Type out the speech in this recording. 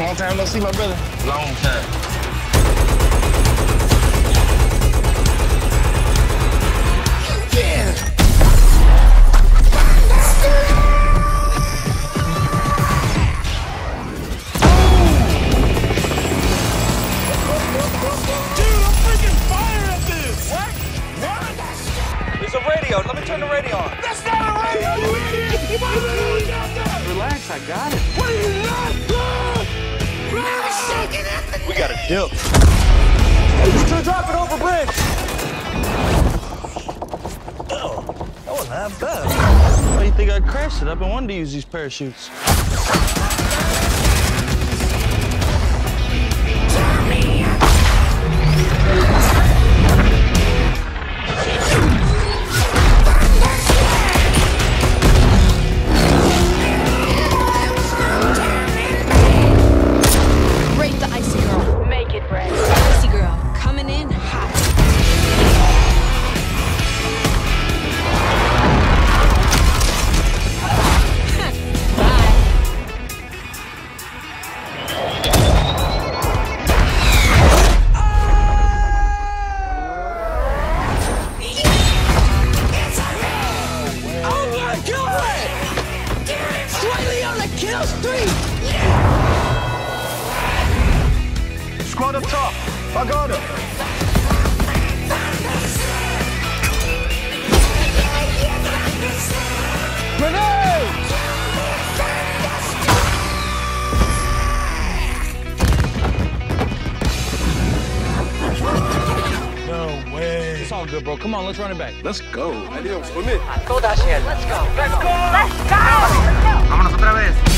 Long time no see, my brother. Long time. Yeah. There's a radio. Let me turn the radio on. That's not a radio, you idiot! Relax, I got it. What are you not? We got a dip. Just drop it over bridge. Oh, that wasn't half bad. Why do you think I crashed it? I've been wanting to use these parachutes. Kill streak! Squad up top. I got it. Grenade! No way. It's all good, bro. Come on, let's run it back. Let's go. Let's go. Let's go! Let's go! ¡Vámonos otra vez!